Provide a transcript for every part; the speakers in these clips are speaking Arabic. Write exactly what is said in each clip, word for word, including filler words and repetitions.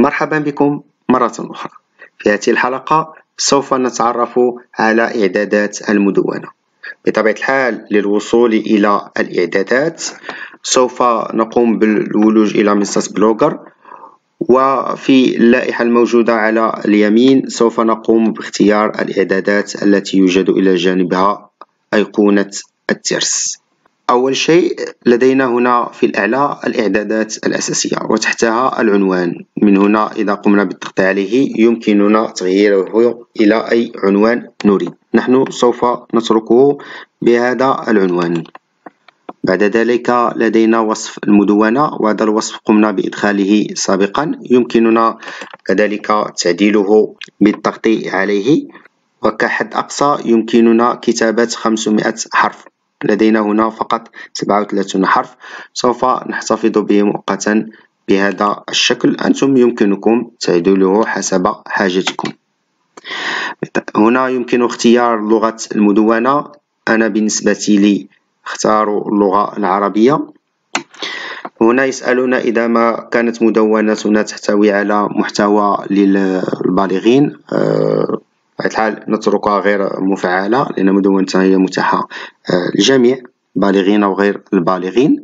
مرحبا بكم مرة أخرى. في هذه الحلقة سوف نتعرف على إعدادات المدونة. بطبيعة الحال للوصول إلى الإعدادات سوف نقوم بالولوج إلى منصة بلوغر، وفي اللائحة الموجودة على اليمين سوف نقوم باختيار الإعدادات التي يوجد إلى جانبها أيقونة الترس. أول شيء لدينا هنا في الأعلى الإعدادات الأساسية وتحتها العنوان. من هنا إذا قمنا بالضغط عليه يمكننا تغييره إلى أي عنوان نريد. نحن سوف نتركه بهذا العنوان. بعد ذلك لدينا وصف المدونة، وهذا الوصف قمنا بإدخاله سابقا، يمكننا كذلك تعديله بالضغط عليه، وكحد أقصى يمكننا كتابة خمسمائة حرف. لدينا هنا فقط سبعة وثلاثين حرف، سوف نحتفظ به مؤقتا بهذا الشكل. أنتم يمكنكم تعديله حسب حاجتكم. هنا يمكن اختيار لغة المدونة. أنا بالنسبة لي اختار اللغة العربية. هنا يسألنا إذا ما كانت مدونتنا تحتوي على محتوى للبالغين. أه بطبيعة الحال نتركها غير مفعلة لأن مدونتنا هي متاحة للجميع، بالغين أو غير البالغين.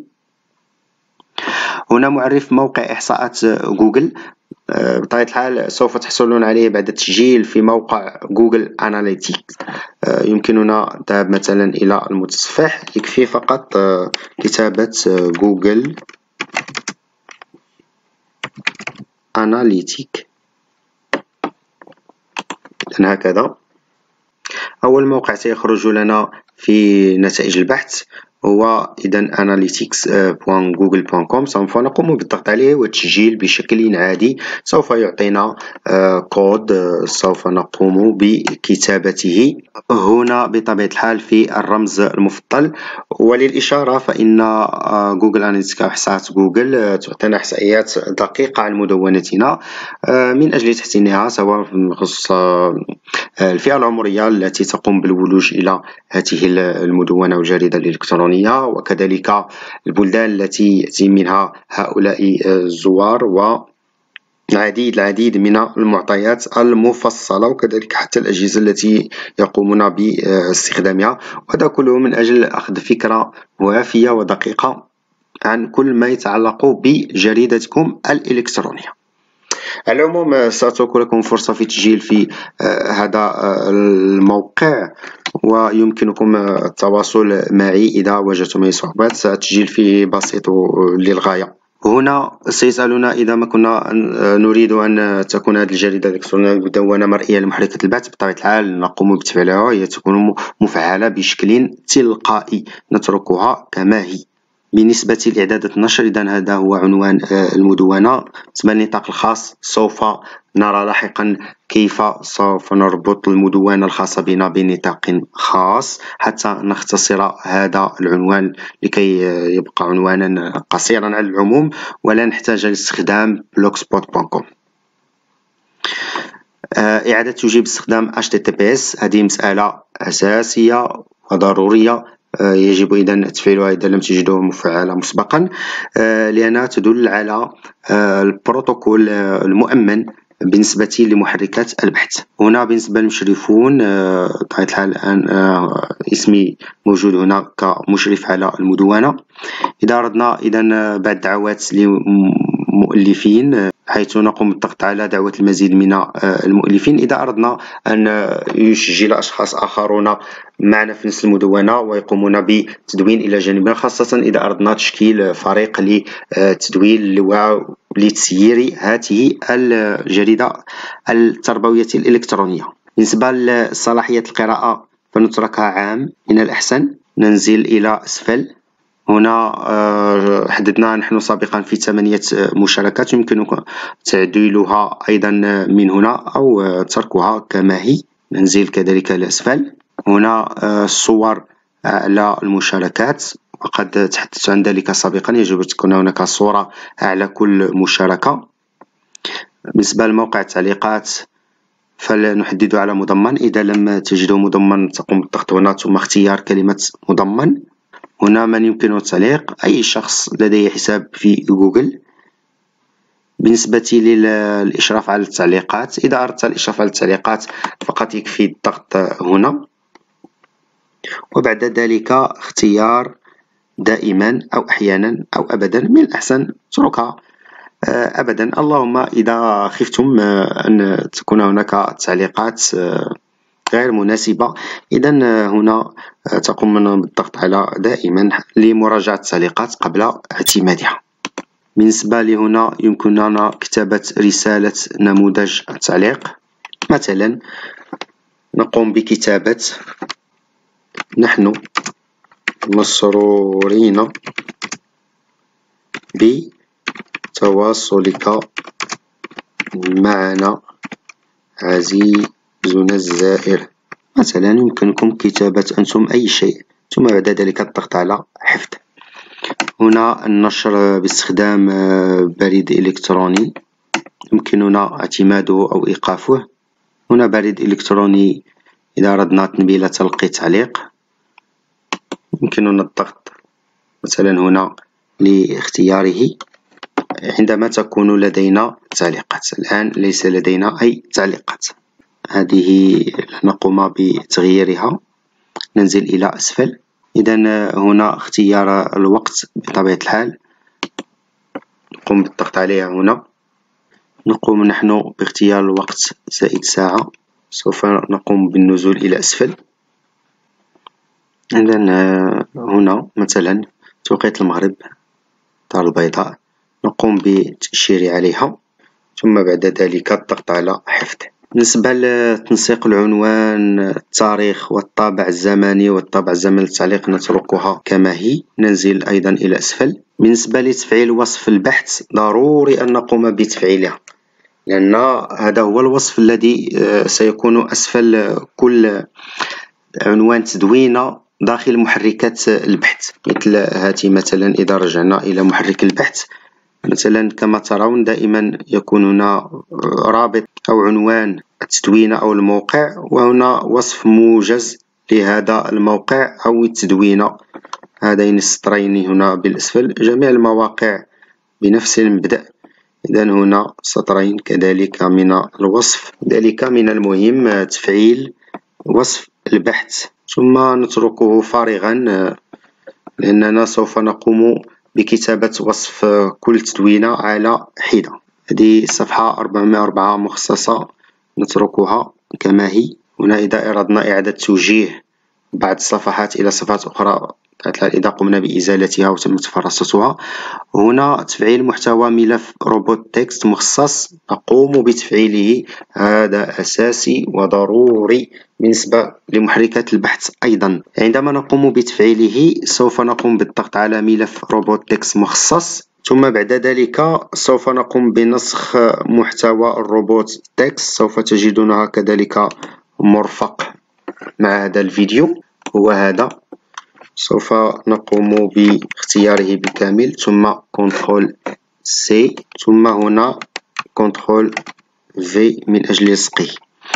هنا معرف موقع إحصاءات جوجل. بطبيعة الحال سوف تحصلون عليه بعد التسجيل في موقع جوجل أناليتيكس. يمكننا الذهاب مثلا إلى المتصفح، يكفي فقط كتابة جوجل أناليتيك هكذا. أول موقع سيخرج لنا في نتائج البحث هو إذن أناليتيكس دوت جوجل دوت كوم. سوف نقوم بالضغط عليه والتسجيل بشكل عادي. سوف يعطينا كود سوف نقوم بكتابته هنا بطبيعة الحال في الرمز المفضل. وللإشارة فإن جوجل أناليتيكس أو إحصاءات جوجل تعطينا إحصائيات دقيقة عن مدونتنا من أجل تحسينها، سواء بخصوص الفئة العمرية التي تقوم بالولوج إلى هذه المدونة والجريدة الإلكترونية، وكذلك البلدان التي يأتي منها هؤلاء الزوار، والعديد العديد من المعطيات المفصلة، وكذلك حتى الأجهزة التي يقومون باستخدامها. وهذا كله من أجل أخذ فكرة وافية ودقيقة عن كل ما يتعلق بجريدتكم الإلكترونية. على العموم ستكون لكم فرصة في التسجيل في هذا الموقع، ويمكنكم التواصل معي إذا وجدتم أي صعوبات. التسجيل فيه بسيط للغاية. هنا سيسألنا إذا ما كنا نريد أن تكون هذه الجريدة الإلكترونية المدونة مرئية لمحركة البحث. بطبيعة الحال نقوم بتفعيلها، هي تكون مفعلة بشكل تلقائي، نتركها كما هي. بالنسبة لإعدادات النشر إذن هذا هو عنوان المدونة. بالنسبة للنطاق الخاص سوف نرى لاحقا كيف سوف نربط المدونة الخاصة بنا بنطاق خاص حتى نختصر هذا العنوان لكي يبقى عنوانا قصيرا على العموم ولا نحتاج لاستخدام بلوغسبوت دوت كوم. إعادة تجيب استخدام إتش تي تي بي إس هذه مسألة أساسية وضرورية، يجب إذن تفعيلها إذا لم تجده مفعلة مسبقا، لأنها تدل على البروتوكول المؤمن بالنسبة لمحركات البحث. هنا بالنسبة للمشرفون بطبيعة الحال الآن اسمي موجود هنا كمشرف على المدونة. إذا أردنا إذن بعد دعوات لمؤلفين حيث نقوم بالضغط على دعوة المزيد من المؤلفين. إذا أردنا أن يسجل أشخاص آخرون معنا في نفس المدونة ويقومون بتدوين إلى جانبنا، خاصة إذا أردنا تشكيل فريق لتدوين ولتسيير هذه الجريدة التربوية الإلكترونية. بالنسبة لصلاحية القراءة فنتركها عام من الأحسن. ننزل إلى أسفل. هنا حددنا نحن سابقا في ثمانية مشاركات، يمكنكم تعديلها أيضا من هنا أو تركها كما هي. ننزل كذلك لأسفل. هنا الصور على المشاركات، وقد تحدثت عن ذلك سابقا، يجب أن تكون هناك صورة على كل مشاركة. بالنسبة لموقع التعليقات فلنحدد على مضمن. إذا لم تجده مضمن تقوم بالضغط هنا ثم اختيار كلمة مضمن. هنا من يمكنه التعليق أي شخص لديه حساب في جوجل. بالنسبة للإشراف على التعليقات، إذا أردت الإشراف على التعليقات فقط يكفي الضغط هنا، وبعد ذلك اختيار دائما أو أحيانا أو أبدا. من الأحسن اتركها أبدا، اللهم إذا خفتم أن تكون هناك تعليقات غير مناسبة، إذا هنا تقومون بالضغط على دائما لمراجعة التعليقات قبل اعتمادها. بالنسبة لهنا يمكننا كتابة رسالة نموذج التعليق، مثلا نقوم بكتابة: نحن مسرورين بتواصلك معنا عزيزنا الزائر. مثلا يمكنكم كتابة أنتم أي شيء، ثم بعد ذلك الضغط على حفظ. هنا النشر باستخدام بريد إلكتروني، يمكننا اعتماده أو إيقافه. هنا بريد إلكتروني إذا أردنا تنبيل تلقي تعليق، يمكننا الضغط مثلا هنا لاختياره عندما تكون لدينا تعليقات. الآن ليس لدينا أي تعليقات، هذه نقوم بتغييرها. ننزل إلى أسفل، إذا هنا اختيار الوقت بطبيعة الحال نقوم بالضغط عليها. هنا نقوم نحن باختيار الوقت زائد ساعة، سوف نقوم بالنزول إلى أسفل. إذا هنا مثلا توقيت المغرب الدار البيضاء، نقوم بتأشير عليها ثم بعد ذلك الضغط على حفظ. بالنسبة لتنسيق العنوان، التاريخ والطابع الزمني والطابع الزمني للتعليق نتركها كما هي، ننزل أيضا إلى أسفل. بالنسبة لتفعيل وصف البحث ضروري أن نقوم بتفعيلها، لأن هذا هو الوصف الذي سيكون أسفل كل عنوان تدوين داخل محركات البحث. مثل هاتي مثلا إذا رجعنا إلى محرك البحث، مثلا كما ترون دائما يكون هنا رابط أو عنوان التدوين أو الموقع، وهنا وصف موجز لهذا الموقع أو التدوين. هذين السطرين هنا بالأسفل، جميع المواقع بنفس المبدأ. إذا هنا سطرين كذلك من الوصف. ذلك من المهم تفعيل وصف البحث، ثم نتركه فارغا لأننا سوف نقوم بكتابة وصف كل تدوينة على حدة. هذه الصفحة أربعمائة وأربعة مخصصة، نتركها كما هي. هنا إذا أردنا إعادة توجيه بعض الصفحات إلى صفحات أخرى إذا قمنا بإزالتها وتم تفرستها. هنا تفعيل محتوى ملف روبوت تكست مخصص، نقوم بتفعيله، هذا أساسي وضروري بالنسبة لمحركات البحث. أيضا عندما نقوم بتفعيله سوف نقوم بالضغط على ملف روبوت تكست مخصص، ثم بعد ذلك سوف نقوم بنسخ محتوى الروبوت تكست. سوف تجدونها كذلك مرفق مع هذا الفيديو، هو هذا. سوف نقوم باختياره بالكامل، ثم كنترول سي، ثم هنا كنترول في من أجل لصقه.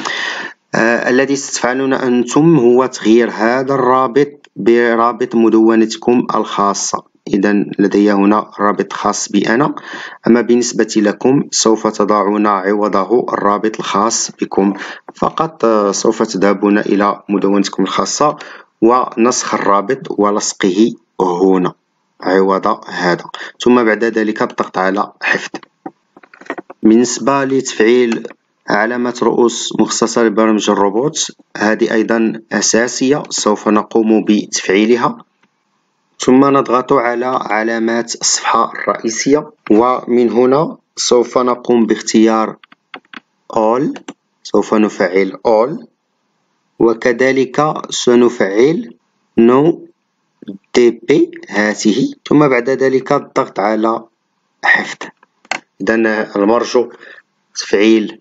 آه الذي ستفعلون أنتم هو تغيير هذا الرابط برابط مدونتكم الخاصة. إذا لدي هنا رابط خاص بي أنا، أما بالنسبة لكم سوف تضعون عوضه الرابط الخاص بكم. فقط سوف تذهبون إلى مدونتكم الخاصة ونسخ الرابط ولصقه هنا عوض هذا، ثم بعد ذلك الضغط على حفظ. بالنسبة لتفعيل علامة رؤوس مخصصة لبرامج الروبوت، هذه أيضا أساسية، سوف نقوم بتفعيلها، ثم نضغط على علامات الصفحة الرئيسية، ومن هنا سوف نقوم باختيار All. سوف نفعل All، وكذلك سنفعل No دي بي هذه، ثم بعد ذلك الضغط على حفظ. إذا المرجو تفعيل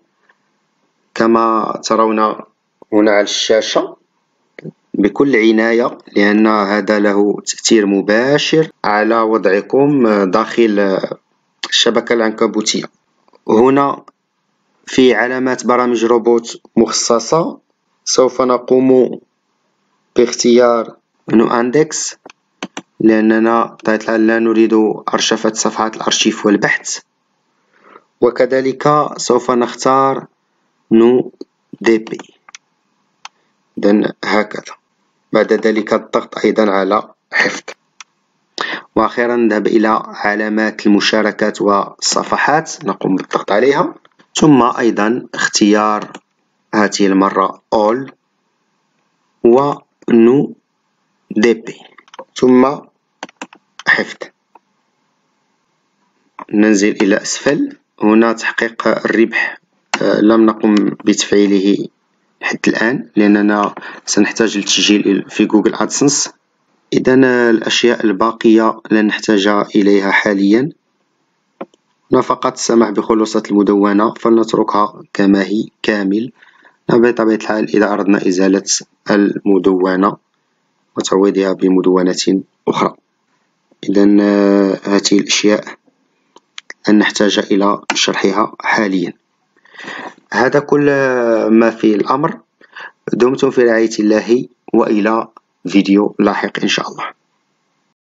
كما ترون هنا على الشاشة بكل عناية، لأن هذا له تأثير مباشر على وضعكم داخل الشبكة العنكبوتية. هنا في علامات برامج روبوت مخصصة سوف نقوم باختيار نو اندكس، لأننا بطبيعة الحال لا نريد أرشفة صفحات الأرشيف والبحث. وكذلك سوف نختار نو دي بي. إذن هكذا. بعد ذلك الضغط أيضا على حفظ. وأخيرا نذهب إلى علامات المشاركات والصفحات، نقوم بالضغط عليها، ثم أيضا اختيار هذه المرة all و نو دي بي، ثم حفظ. ننزل إلى أسفل. هنا تحقيق الربح لم نقم بتفعيله حتى الآن لأننا سنحتاج للتسجيل في جوجل أدسنس. إذن الأشياء الباقية لن نحتاج إليها حاليا. هنا فقط السماح بخلاصة المدونة فلنتركها كما هي كامل. بطبيعة الحال إذا أردنا إزالة المدونة وتعويضها بمدونة أخرى. إذن هذه الأشياء لن نحتاج إلى شرحها حاليا. هذا كل ما في الأمر. دمتم في رعاية الله، وإلى فيديو لاحق إن شاء الله.